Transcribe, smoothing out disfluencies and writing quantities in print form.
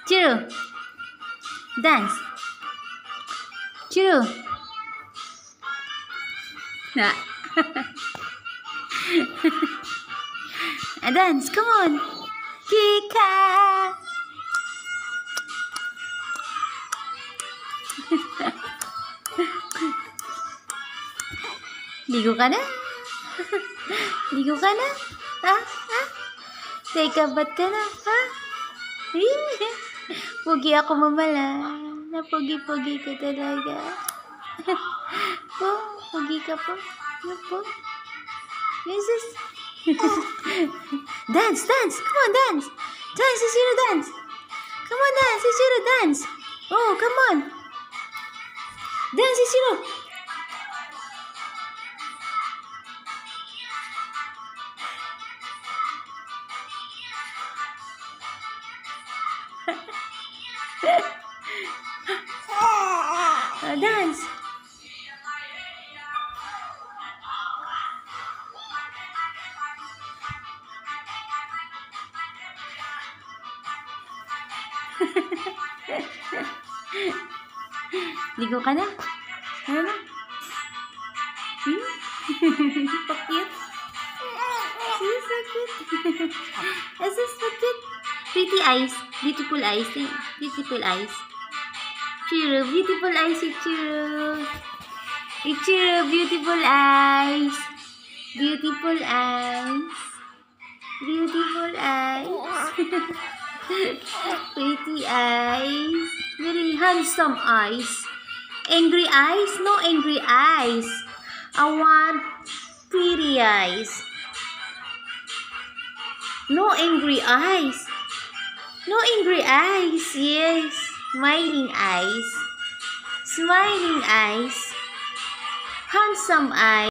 Chiro, dance. Chiro. Nah. Dance, come on. Kika. Ligo ka na? Ligo ka na? Ha? Ha? Teka, ba't ka na? Ha? Pugi ako, mamala. Napugi-pugi ka talaga. Po, pugi ka po. Ano po? Jesus. Dance, dance. Come on, dance. Dance, Ichiro, dance. Come on, dance, Ichiro, dance. Oh, come on. Dance, Ichiro. Dance. Ligo ka na? Ano na? So cute. She's so cute. This is so cute. Pretty eyes. Beautiful eyes. Beautiful eyes. Ichiro, beautiful eyes, Ichiro. Ichiro, beautiful eyes. Beautiful eyes. Beautiful eyes. Pretty eyes. Very handsome eyes. Angry eyes? No angry eyes. I want pretty eyes. No angry eyes. No angry eyes. Yes. Smiling eyes. Smiling eyes. Handsome eyes.